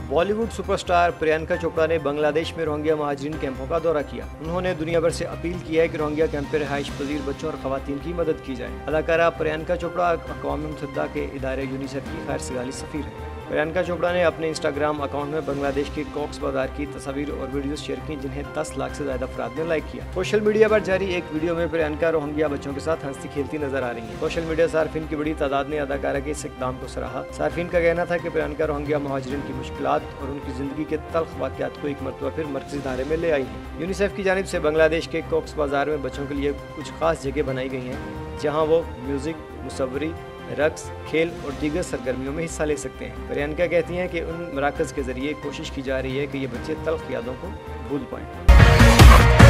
Bollywood superstar Priyanka Chopra ने बांग्लादेश में Rohingya महाजरीन कैंपों का दौरा किया। उन्होंने दुनिया भर से अपील की है कि रोहिंग्या कैंप में रिहाइश पजीर बच्चों और खवातीन की मदद की जाए। अदाकारा प्रियंका चोपड़ा अक़वाम मुत्तहिदा के इदारे यूनिसेफ की खैरसगाली सफ़ीर है। प्रियंका चोपड़ा ने अपने इंस्टाग्राम अकाउंट में बांग्लादेश के कॉक्स बाजार की तस्वीर और वीडियोस शेयर की, जिन्हें 10 लाख से ज्यादा अफराद ने लाइक किया। सोशल मीडिया पर जारी एक वीडियो में प्रियंका रोहिंग्या बच्चों के साथ हंसती खेलती नजर आ रही है। सोशल मीडिया सार्फिन की बड़ी तादाद ने अदाकारा के इस इक़दाम को सराहा। सार्फिन का कहना था कि प्रियंका रोहिंग्या महाजरीन की मुश्किलात और उनकी जिंदगी के तल्ख वाक़यात को एक मरतबा फिर मरकज़ी धारे में ले आई है। यूनिसेफ की जानिब से बांग्लादेश के कॉक्स बाजार में बच्चों के लिए कुछ खास जगह बनाई गई हैं, जहाँ वो म्यूजिक, मुसव्वरी, रक्स, खेल और दीगर सरगर्मियों में हिस्सा ले सकते हैं। प्रियंका कहती हैं कि उन मराकज़ के जरिए कोशिश की जा रही है कि ये बच्चे तल्ख यादों को भूल पाएं।